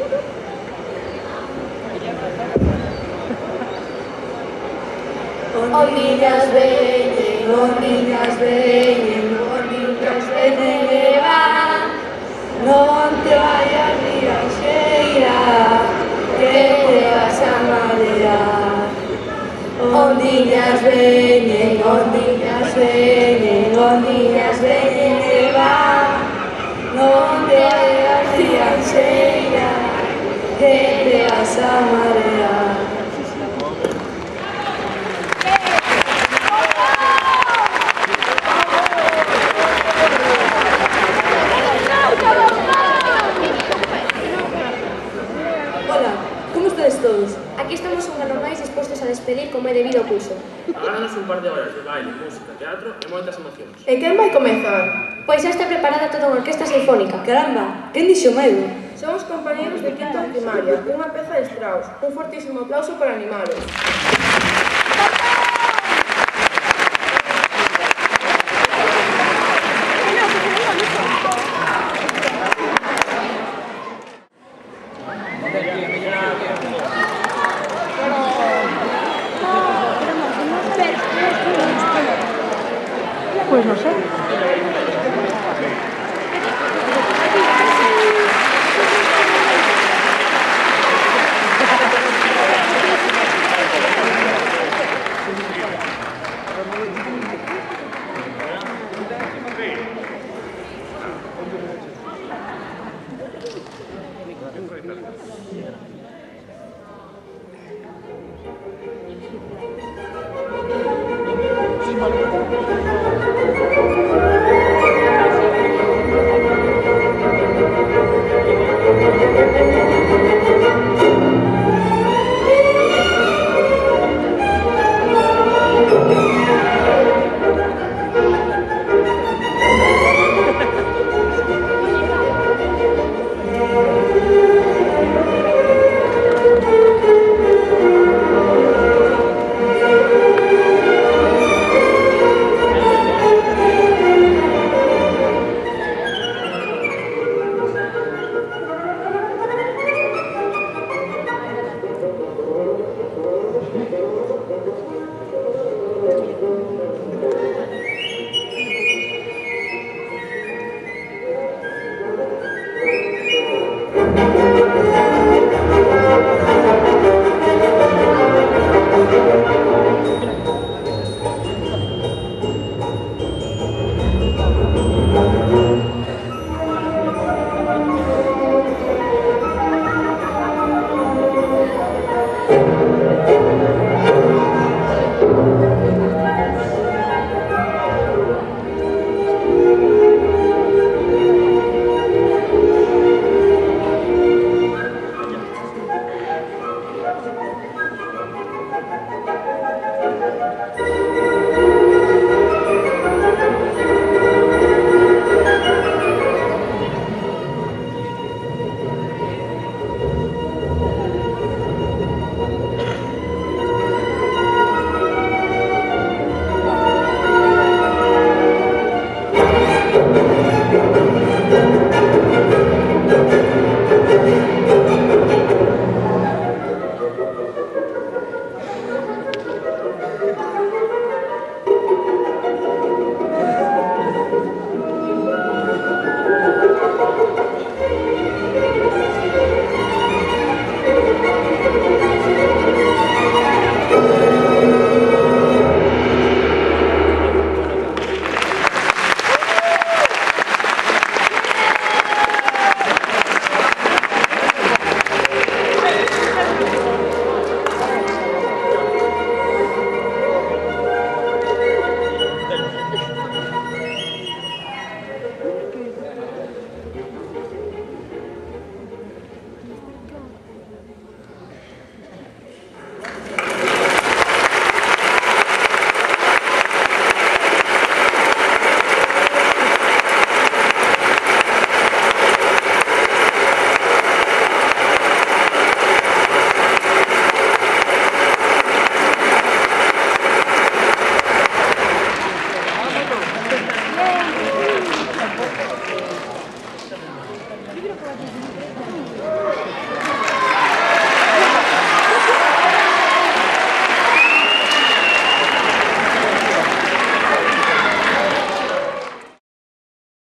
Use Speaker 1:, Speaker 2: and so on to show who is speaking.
Speaker 1: Ondiñas veñen, ondiñas veñen, ondiñas veñen e van. Non te vayas viaxeira, que te vas a marear. Ondiñas veñen, ondiñas veñen, ondiñas veñen e van. Non te vayas viaxeira, que te vas a marear.
Speaker 2: Todos. Aquí estamos un ano máis dispostos a despedir como é debido ao curso.
Speaker 3: Agádanos un par de horas de baile, música, teatro e moitas emocións.
Speaker 4: E quen vai comezar?
Speaker 2: Pois xa está preparada toda unha orquesta sinfónica.
Speaker 1: Caramba, quen dixo medo?
Speaker 4: Son os compañeros de quinto de primaria, unha peza de Strauss. Un fortísimo aplauso para animalos.
Speaker 5: Pues no sé.